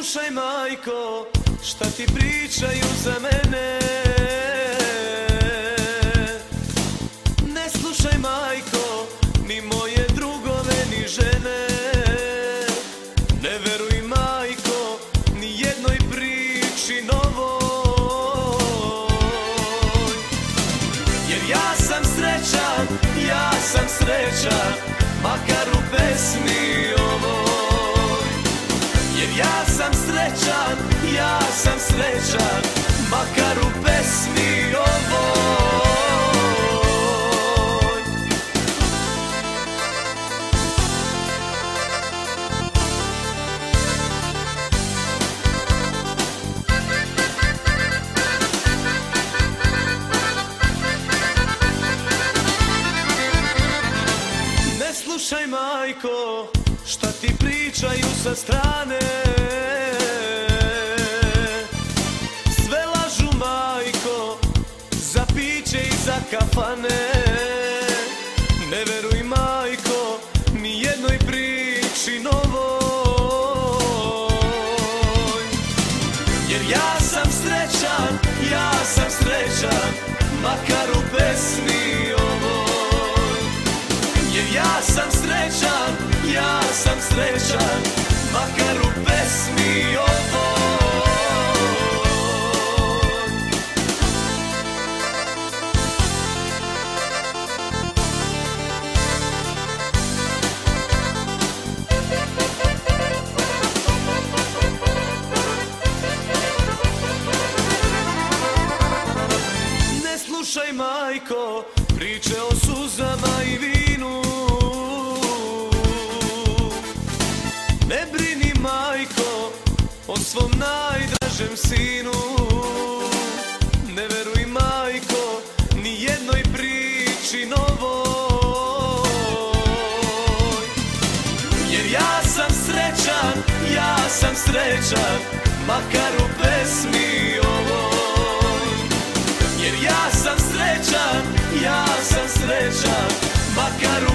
slušaj majko, šta ti pričaju za mene. Ne slušaj majko, ni moje drugove, ni žene. Ne veruj majko, ni jednoj priči novoj. Jer ja sam srećan, ja sam srećan, makar u pesmi ovoj. Jer ja sam srećan, ja sam srećan, makar u pesmi ovoj. Ne slušaj majko, šta ti pričaju sa strane. Sve lažu majko, za piće i za kafane. Ne veruj majko, ni jednoj priči novoj. Jer ja sam srećan, ja sam srećan, makar u pesmi ovoj. Jer ja sam srećan, ja sam srećan, makar u pesmi ovoj. Ne slušaj majko, priče o suzama i vinu. Ne brini majko o svom najdražem sinu. Ne veruj majko, ni jednoj priči novoj. Jer ja sam srećan, ja sam srećan, makar u pesmi ovoj. Jer ja sam srećan, ja sam srećan, makar u